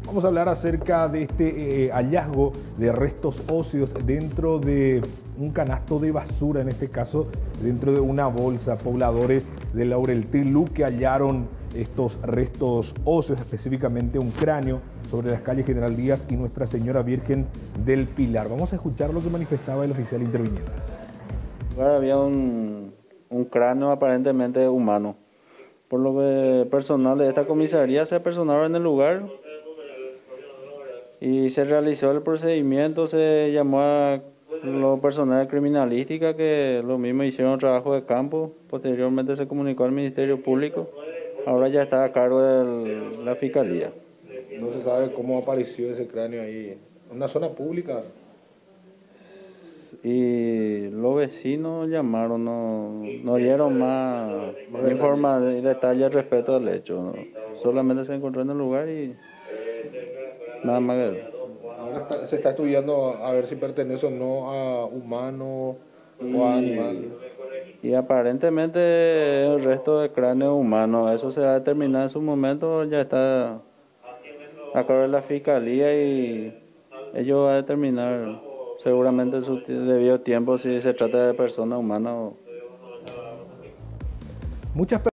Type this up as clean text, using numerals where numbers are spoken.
Vamos a hablar acerca de este hallazgo de restos óseos dentro de un canasto de basura, en este caso dentro de una bolsa. Pobladores de Laureltilú que hallaron estos restos óseos, específicamente un cráneo, sobre las calles General Díaz y Nuestra Señora Virgen del Pilar. Vamos a escuchar lo que manifestaba el oficial interviniente. Había un cráneo aparentemente humano, por lo que personal de esta comisaría se apersonaron en el lugar y se realizó el procedimiento. Se llamó a los personal de criminalística, que lo mismo hicieron trabajo de campo. Posteriormente se comunicó al Ministerio Público. Ahora ya está a cargo de la Fiscalía. No se sabe cómo apareció ese cráneo ahí. ¿En una zona pública? Y los vecinos llamaron, no dieron más información y detalles respecto al hecho, ¿no? Solamente se encontró en el lugar y nada más. Ahora se está estudiando a ver si pertenece o no a humano o a animal. Y aparentemente el resto de cráneo humano, eso se va a determinar en su momento. Ya está a cargo de la Fiscalía y ellos van a determinar seguramente en su debido tiempo si se trata de persona humana o... Muchas